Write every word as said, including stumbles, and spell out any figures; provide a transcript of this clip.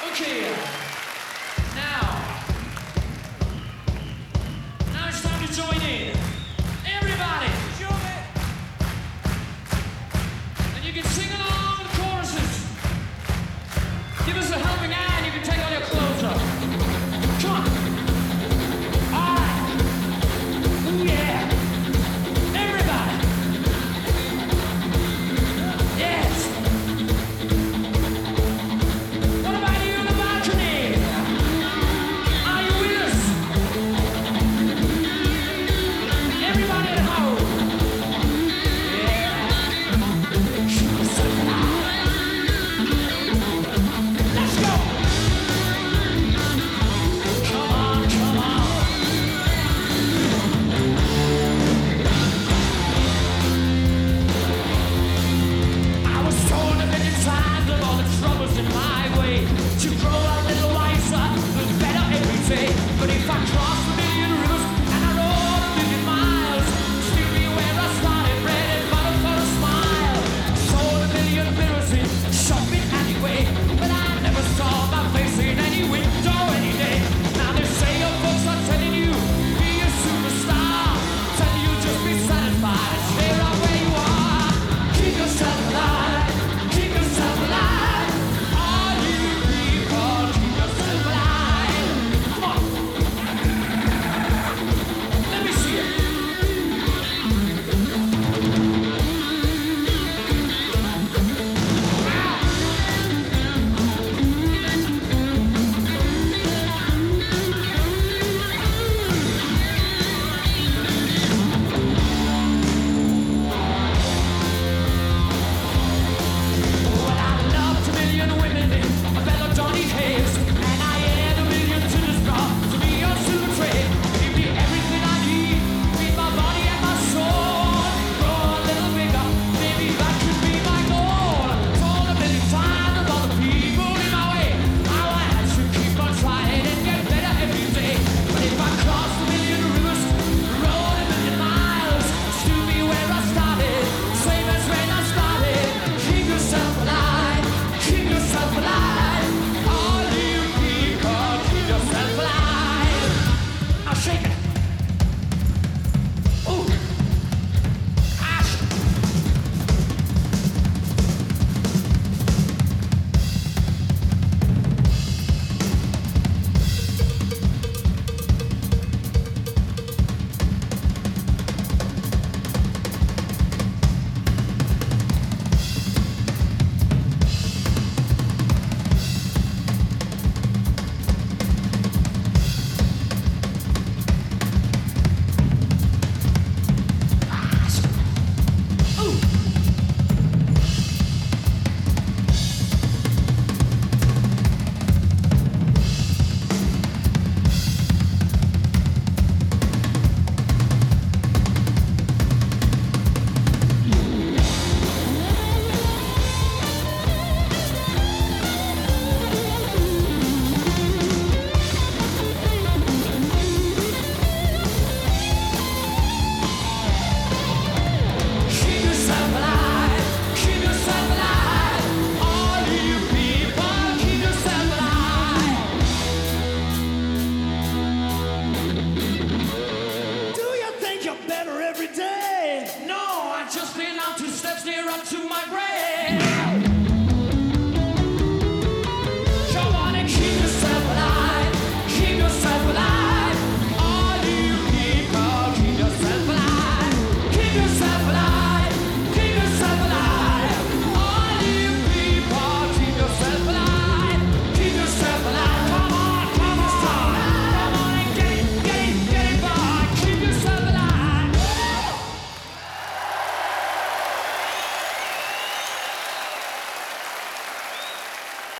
Okay. Now. Now it's time to join in. Everybody. And you can sing along with the choruses. Give us a helping hand. You can take all your clothes off. Come on. All right. Ooh, yeah. Everybody. Yes. What about you in the balcony? Are you with us? Everybody at home. Yeah. Let's go. Come on, come on. I was told a million times of all the troubles in my way to grow a little wiser and better every day. But if I cross